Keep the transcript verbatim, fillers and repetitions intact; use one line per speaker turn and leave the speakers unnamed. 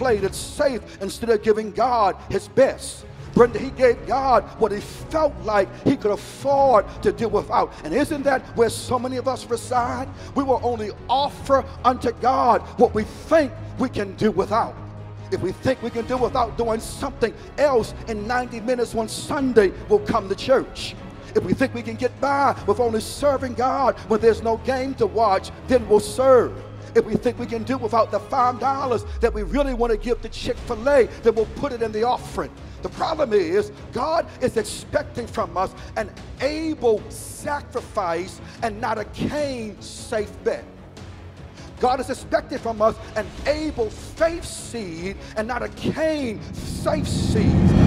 played it safe instead of giving God his best. Brenda, he gave God what he felt like he could afford to do without. And isn't that where so many of us reside? We will only offer unto God what we think we can do without. If we think we can do without doing something else, in ninety minutes one Sunday, we'll come to church. If we think we can get by with only serving God when there's no game to watch, then we'll serve. If we think we can do without the five dollars that we really want to give to Chick-fil-A, then we'll put it in the offering. The problem is, God is expecting from us an able sacrifice and not a Cain safe bet. God is expecting from us an able faith seed and not a Cain safe seed.